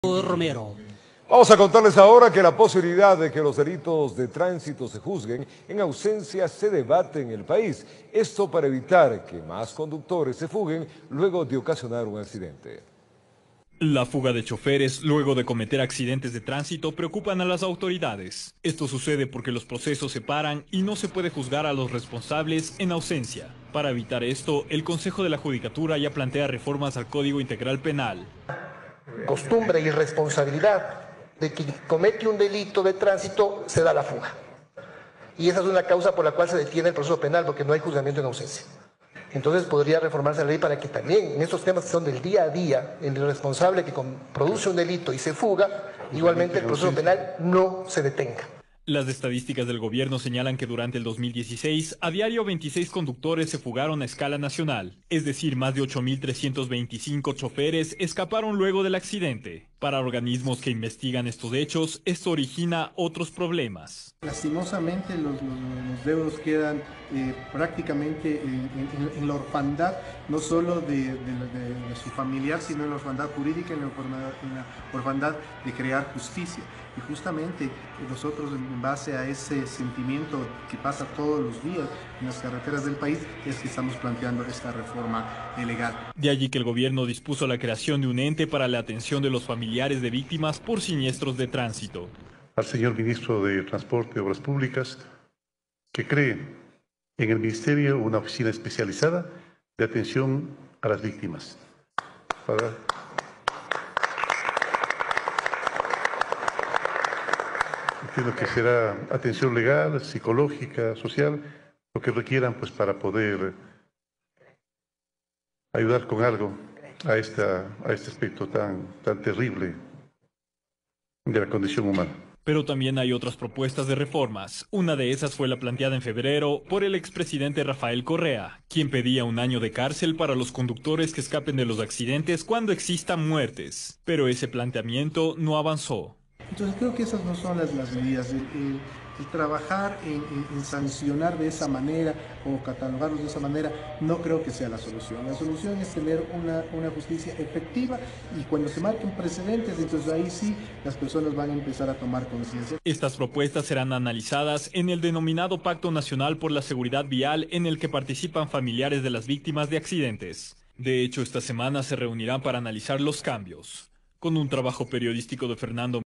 Romero. Vamos a contarles ahora que la posibilidad de que los delitos de tránsito se juzguen en ausencia se debate en el país. Esto para evitar que más conductores se fuguen luego de ocasionar un accidente. La fuga de choferes luego de cometer accidentes de tránsito preocupan a las autoridades. Esto sucede porque los procesos se paran y no se puede juzgar a los responsables en ausencia. Para evitar esto, el Consejo de la Judicatura ya plantea reformas al Código Integral Penal. Costumbre y responsabilidad de quien comete un delito de tránsito se da la fuga. Y esa es una causa por la cual se detiene el proceso penal, porque no hay juzgamiento en ausencia. Entonces podría reformarse la ley para que también en estos temas que son del día a día, el responsable que produce un delito y se fuga, igualmente el proceso penal no se detenga. Las estadísticas del gobierno señalan que durante el 2016, a diario 26 conductores se fugaron a escala nacional, es decir, más de 8.325 choferes escaparon luego del accidente. Para organismos que investigan estos hechos, esto origina otros problemas. Lastimosamente los deudos quedan prácticamente en la orfandad, no solo de su familiar, sino en la orfandad jurídica, en la orfandad de crear justicia. Y justamente nosotros, en base a ese sentimiento que pasa todos los días en las carreteras del país, es que estamos planteando esta reforma legal. De allí que el gobierno dispuso la creación de un ente para la atención de los familiares de víctimas por siniestros de tránsito. Al señor ministro de Transporte y Obras Públicas, que cree en el ministerio una oficina especializada de atención a las víctimas. Entiendo que será atención legal, psicológica, social, lo que requieran pues para poder ayudar con algo a este aspecto tan terrible de la condición humana. Pero también hay otras propuestas de reformas. Una de esas fue la planteada en febrero por el expresidente Rafael Correa, quien pedía 1 año de cárcel para los conductores que escapen de los accidentes cuando existan muertes. Pero ese planteamiento no avanzó. Entonces creo que esas no son las medidas. El trabajar en sancionar de esa manera o catalogarlos de esa manera no creo que sea la solución. La solución es tener una justicia efectiva, y cuando se marquen precedentes, entonces ahí sí las personas van a empezar a tomar conciencia. Estas propuestas serán analizadas en el denominado Pacto Nacional por la Seguridad Vial, en el que participan familiares de las víctimas de accidentes. De hecho, esta semana se reunirán para analizar los cambios. Con un trabajo periodístico de Fernando